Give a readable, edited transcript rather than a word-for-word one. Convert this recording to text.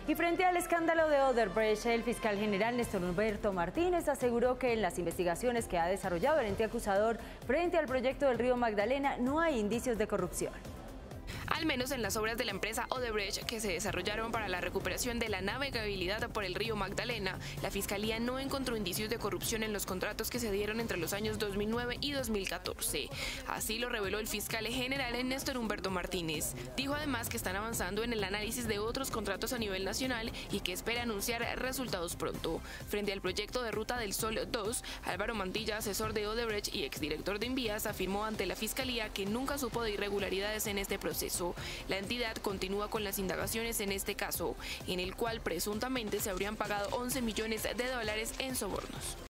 Y frente al escándalo de Odebrecht, el fiscal general Néstor Humberto Martínez aseguró que en las investigaciones que ha desarrollado el ente acusador frente al proyecto del río Magdalena no hay indicios de corrupción. Al menos en las obras de la empresa Odebrecht que se desarrollaron para la recuperación de la navegabilidad por el río Magdalena, la Fiscalía no encontró indicios de corrupción en los contratos que se dieron entre los años 2009 y 2014. Así lo reveló el fiscal general Néstor Humberto Martínez. Dijo además que están avanzando en el análisis de otros contratos a nivel nacional y que espera anunciar resultados pronto. Frente al proyecto de Ruta del Sol 2, Álvaro Mantilla, asesor de Odebrecht y exdirector de Invías, afirmó ante la Fiscalía que nunca supo de irregularidades en este proceso. La entidad continúa con las indagaciones en este caso, en el cual presuntamente se habrían pagado $11 millones en sobornos.